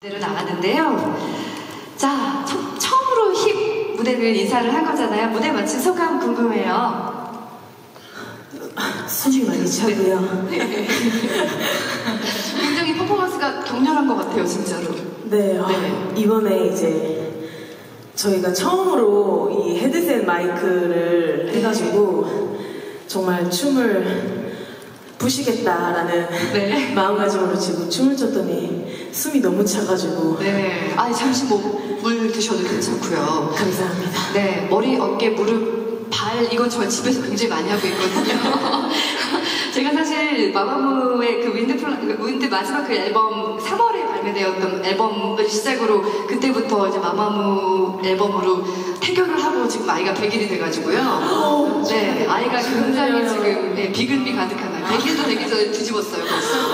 무대로 나왔는데요. 자, 처음으로 힙 무대를 인사를 한 거잖아요. 무대 마친 소감 궁금해요. 숨이 많이 차고요. 굉장히 퍼포먼스가 격렬한 것 같아요, 진짜로. 네, 네. 이번에 이제 저희가 처음으로 이 헤드셋 마이크를 해가지고 정말 춤을 부시겠다라는 네. 마음가짐으로 지금 춤을 췄더니 숨이 너무 차가지고. 네. 아니, 잠시 물 드셔도 괜찮고요. 감사합니다. 네, 머리, 어깨, 무릎, 발, 이건 저 집에서 굉장히 많이 하고 있거든요. 제가 사실 마마무의 그 윈드 마지막 그 앨범 3월에 발매되었던 앨범을 시작으로 그때부터 이제 마마무 앨범으로 태교를 하고 지금 아이가 100일이 돼가지고요. 네, 아이가 굉장히 지금 네, 비글비 가득한 아이. 100일도 되기 전에 뒤집었어요.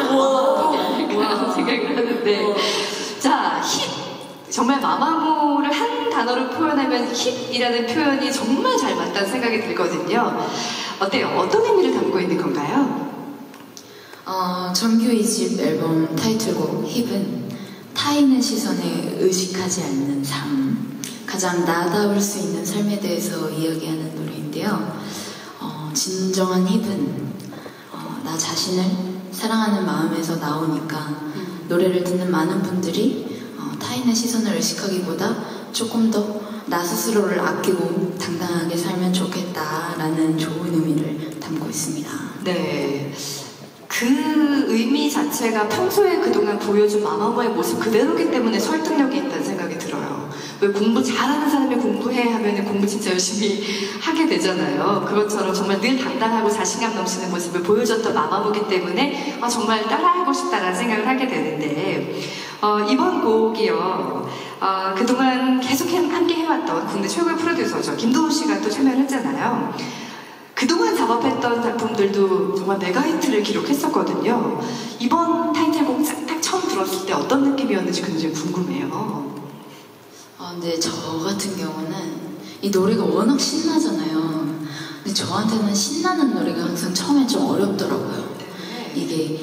그런 생각을 하는데. 자, 힙. 정말 마마무를 한 단어로 표현하면 힙이라는 표현이 정말 잘 맞다는 생각이 들거든요. 어때요? 어떤 의미를 담고 있는 건가요? 정규 2집 앨범 타이틀곡 힙은 타인의 시선에 의식하지 않는 삶, 가장 나다울 수 있는 삶에 대해서 이야기하는 노래인데요. 진정한 힙은 나 자신을 사랑하는 마음에서 나오니까 노래를 듣는 많은 분들이 타인의 시선을 의식하기보다 조금 더 나 스스로를 아끼고 당당하게 살면 좋겠다라는 좋은 의미를 담고 있습니다. 네. 그 의미 자체가 평소에 그동안 보여준 마마무의 모습 그대로기 때문에 설득력이 있다는 생각이 들어요. 왜 공부 잘하는 사람이 공부해 하면 공부 진짜 열심히 하게 되잖아요. 그것처럼 정말 늘 당당하고 자신감 넘치는 모습을 보여줬던 마마무기 때문에 정말 따라하고 싶다라는 생각을 하게 되는데 이번 곡이요. 그동안 계속 함께 해왔던 국내 최고의 프로듀서죠. 김도훈 씨가 또 참여를 했잖아요. 그동안 작업했던 작품들도 정말 메가히트를 기록했었거든요. 이번 타이틀곡 딱 처음 들었을 때 어떤 느낌이었는지 굉장히 궁금해요. 근데 저 같은 경우는 이 노래가 워낙 신나잖아요. 근데 저한테는 신나는 노래가 항상 처음엔 좀 어렵더라고요. 이게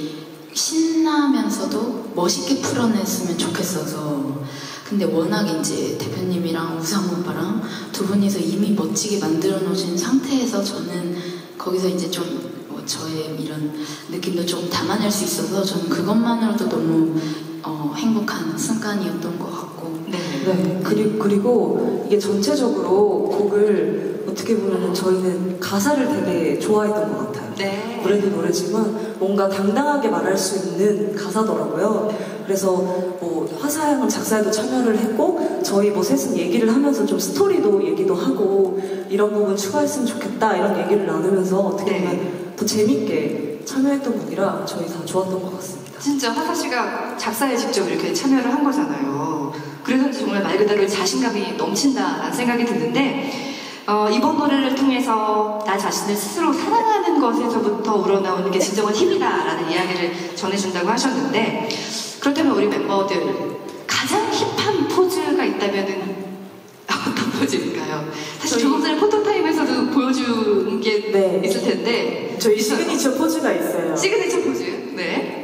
신나면서도 멋있게 풀어냈으면 좋겠어서. 근데 워낙 이제 대표님이랑 우상 오빠랑 두 분이서 이미 멋지게 만들어 놓으신 상태에서 저는 거기서 이제 좀 저의 이런 느낌도 좀 담아낼 수 있어서 저는 그것만으로도 너무 행복한 순간이었던 것 같고. 네. 그리고 이게 전체적으로 곡을 어떻게 보면 저희는 가사를 되게 좋아했던 것 같아요. 네. 노래도 노래지만 뭔가 당당하게 말할 수 있는 가사더라고요. 그래서 화사양은 작사에도 참여를 했고 저희 셋은 얘기를 하면서 좀 스토리도 얘기도 하고 이런 부분 추가했으면 좋겠다 이런 얘기를 나누면서 어떻게 보면 더 재밌게 참여했던 곡이라 저희 다 좋았던 것 같습니다. 진짜 화사 씨가 작사에 직접 이렇게 참여를 한 거잖아요. 그래서 정말 말 그대로 자신감이 넘친다라는 생각이 드는데 이번 노래를 통해서 나 자신을 스스로 사랑하는 것에서부터 우러나오는 게 진정한 힘이다라는 이야기를 전해준다고 하셨는데 그렇다면 우리 멤버들 가장 힙한 포즈가 있다면 어떤 포즈일까요? 사실 조금 전에 포토타임에서도 보여준 게 있을 텐데 저희 시그니처 포즈가 있어요. 시그니처 포즈? 네.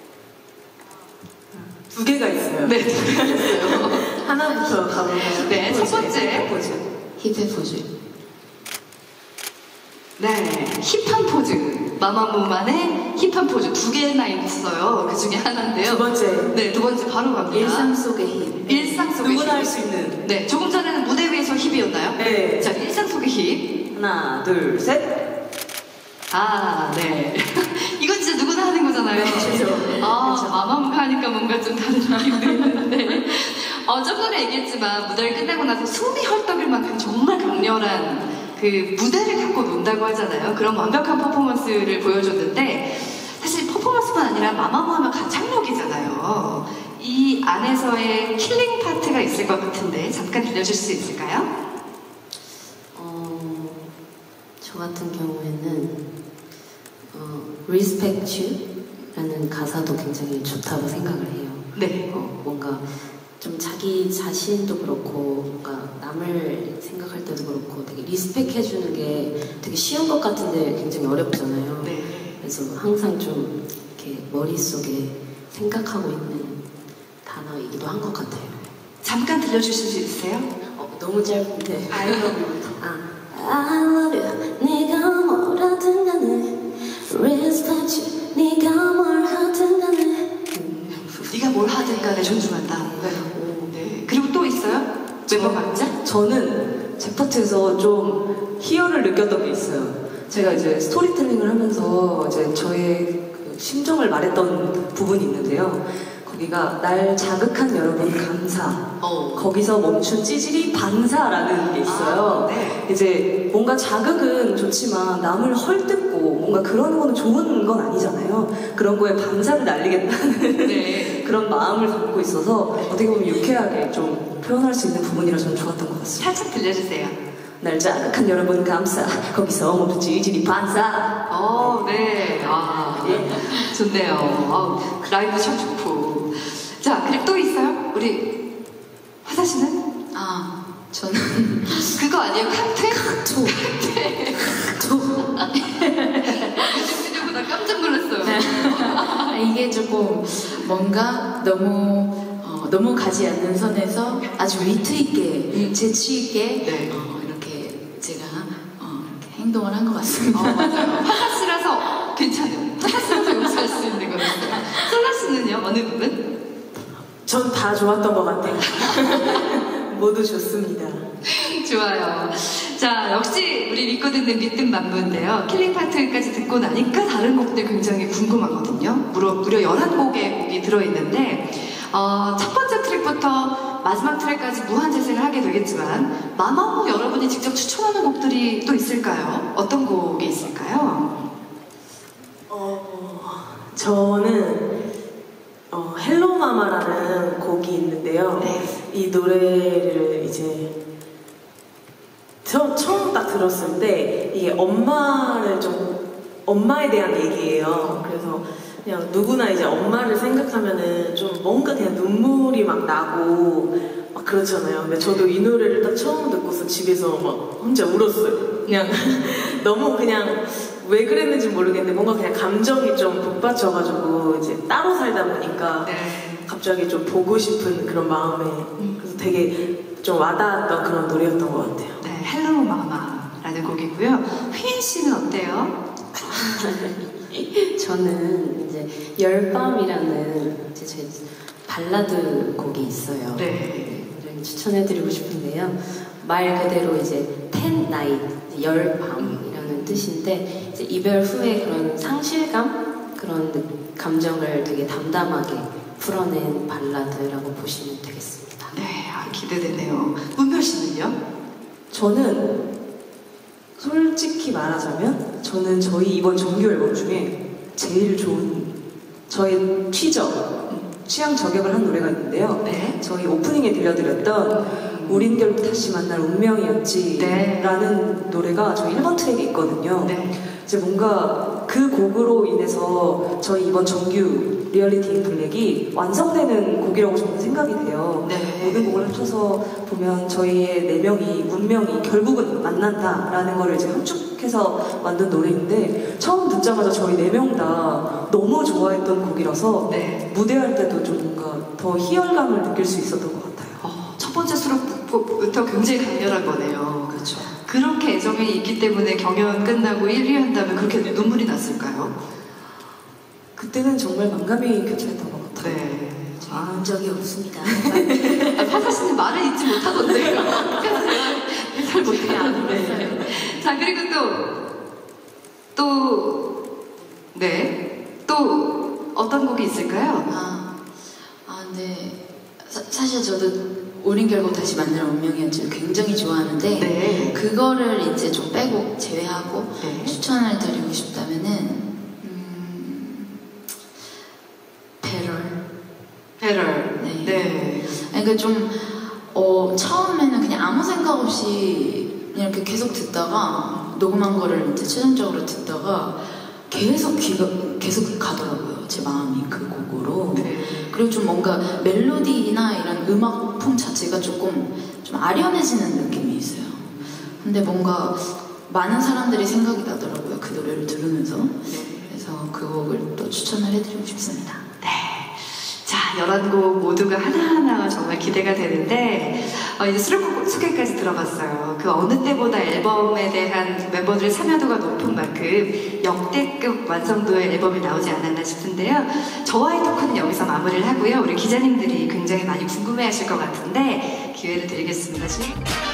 두 개가 있어요. 네, 두 개가 있어요. 하나부터 가볼까요? 네, 첫 번째 포즈. 힙의 포즈. 네, 힙한 포즈. 마마무만의 힙한 포즈 두 개나 있어요. 그 중에 하나인데요. 두 번째. 네, 두 번째 바로 갑니다. 일상 속의 힙. 일상 속의 누구나 힙. 할 수 있는. 네, 조금 전에는 무대 위에서 힙이었나요? 네. 자, 일상 속의 힙. 하나, 둘, 셋. 네. 이건 진짜 누구나 하는 거잖아요. 그렇죠. 마마무가 하니까 뭔가 좀 다른 느낌도 있는데. 좀 전에 얘기했지만 무대를 끝나고 나서 숨이 헐떡일 만큼 정말 강렬한 그 무대를 갖고 논다고 하잖아요. 그런 완벽한 퍼포먼스를 보여줬는데 사실 퍼포먼스만 아니라 마마무 하면 가창력이잖아요. 이 안에서의 킬링 파트가 있을 것 같은데 잠깐 들려줄 수 있을까요? 저 같은 경우에는 Respect You라는 가사도 굉장히 좋다고 생각을 해요. 네. 뭔가 좀 자기 자신도 그렇고 뭔가 남을 생각할 때도 그렇고 되게 리스펙 해주는 게 되게 쉬운 것 같은데 굉장히 어렵잖아요. 네. 그래서 항상 좀 이렇게 머릿속에 생각하고 있는 단어이기도 한 것 같아요. 잠깐 들려주실 수 있으세요? 너무 짧은데. I love you. I love you. 네가 뭘 하든 간에 respect you. 네가 뭘 하든 간에. 네가 뭘 하든 간에 존중한다. 네. 그리고 또 있어요? 멤버 각자? 저는 제 파트에서 좀 희열을 느꼈던 게 있어요. 제가 이제 스토리텔링을 하면서 이제 저의 그 심정을 말했던 부분이 있는데요. 거기가 날 자극한 여러분 감사. 거기서 멈춘 찌질이 반사라는 게 있어요. 네. 이제 뭔가 자극은 좋지만 남을 헐뜯고 뭔가 그러는 거는 좋은 건 아니잖아요. 그런 거에 반사를 날리겠다는 네. 그런 마음을 담고 있어서 어떻게 보면 유쾌하게 좀 표현할 수 있는 부분이라 저는 좋았던 것 같습니다. 살짝 들려주세요. 날 자극한 여러분 감사. 거기서 멈춘 찌질이 반사. 네. 예. 좋네요. 라이브 참 좋고. 자, 그리고 또 있어요? 우리 화사 씨는? 저는 그거 아니에요? 칵테일? 저 뮤직비디오보다 깜짝 놀랐어요. 이게 조금 뭔가 너무 가지 않는 선에서 아주 위트 있게 재치 있게 네. 이렇게 제가 이렇게 행동을 한 것 같습니다. 맞아요. 화사 씨라서 괜찮아요. 화사 씨라서 용서할 수 있는 거였어요. 솔라 씨는요? 어느 부분? 전 다 좋았던 것 같아요. 모두 좋습니다. 좋아요. 자, 역시 우리 믿고 듣는 믿든 만무인데요. 킬링 파트까지 듣고 나니까 다른 곡들 굉장히 궁금하거든요. 무려 11곡의 곡이 들어있는데 첫 번째 트랙부터 마지막 트랙까지 무한재생을 하게 되겠지만 마마무 여러분이 직접 추천하는 곡들이 또 있을까요? 어떤 곡이 있을까요? 저는 헬로마마라는 곡이 있는데요. 네. 이 노래를 이제 처음 딱 들었을 때 이게 엄마에 대한 얘기예요. 그래서 그냥 누구나 이제 엄마를 생각하면은 좀 뭔가 그냥 눈물이 막 나고 막 그렇잖아요. 근데 저도 이 노래를 딱 처음 듣고서 집에서 막 혼자 울었어요. 그냥 너무 그냥 왜 그랬는지 모르겠는데 뭔가 그냥 감정이 좀 북받쳐가지고 이제 따로 살다 보니까 네. 갑자기 좀 보고 싶은 그런 마음에 그래서 되게 좀 와닿았던 그런 노래였던 것 같아요. 네, 헬로 마마라는 곡이고요. 휘인 씨는 어때요? 저는 이제 열밤이라는 이제 제 발라드 곡이 있어요. 네. 굉장히 추천해드리고 싶은데요. 말 그대로 이제 ten night 열밤이라는 뜻인데 이제 이별 후에 그런 상실감 그런 감정을 되게 담담하게 풀어낸 발라드라고 보시면 되겠습니다. 네, 기대되네요. 문별 씨는요? 저는 솔직히 말하자면 저는 저희 이번 정규 앨범 중에 제일 좋은 저의 취향 저격을 한 노래가 있는데요. 네. 저희 오프닝에 들려드렸던 우린 결국 다시 만날 운명이었지 네. 라는 노래가 저희 1번 트랙에 있거든요. 네. 이제 뭔가 그 곡으로 인해서 저희 이번 정규 리얼리티 인 블랙이 완성되는 곡이라고 저는 생각이 돼요. 네. 모든 곡을 합쳐서 보면 저희의 네 명이 운명이 결국은 만난다라는 거를 이제 함축해서 만든 노래인데 처음 듣자마자 저희 네 명 다 너무 좋아했던 곡이라서 네. 무대할 때도 좀 뭔가 더 희열감을 느낄 수 있었던 것 같아요. 첫 번째 수록부터 굉장히 강렬한 거네요. 그렇죠. 그렇게 애정이 있기 때문에 경연 끝나고 1위 한다면 그렇게 눈물이 났을까요? 그때는 정말 만감이 교차했던 것 같아요. 네. 본 적이 없습니다. 화사 씨는 말을 잊지 못하던데요. 잘 못해요. 자, 그리고 또 어떤 곡이 있을까요? 근데 사실 저도 우린 결국 다시 만날 운명이었지를 굉장히 좋아하는데 네. 그거를 이제 좀 빼고 제외하고 네. 추천을 드리고 싶다면은 Better. 네. 네. 그러니까 좀 처음에는 그냥 아무 생각 없이 그냥 이렇게 계속 듣다가 녹음한 거를 이제 최종적으로 듣다가 계속 계속 가더라고요. 제 마음이 그 곡으로. 네. 그리고 좀 뭔가 멜로디나 이런 음악풍 자체가 조금 좀 아련해지는 느낌이 있어요. 근데 뭔가 많은 사람들이 생각이 나더라고요. 그 노래를 들으면서. 그래서 그 곡을 또 추천을 해드리고 싶습니다. 네. 자, 11곡 모두가 하나하나가 정말 기대가 되는데 이제 수록곡 소개까지 들어봤어요. 그 어느 때보다 앨범에 대한 멤버들의 참여도가 높은 만큼 역대급 완성도의 앨범이 나오지 않았나 싶은데요. 저와의 토크는 여기서 마무리를 하고요. 우리 기자님들이 굉장히 많이 궁금해하실 것 같은데 기회를 드리겠습니다.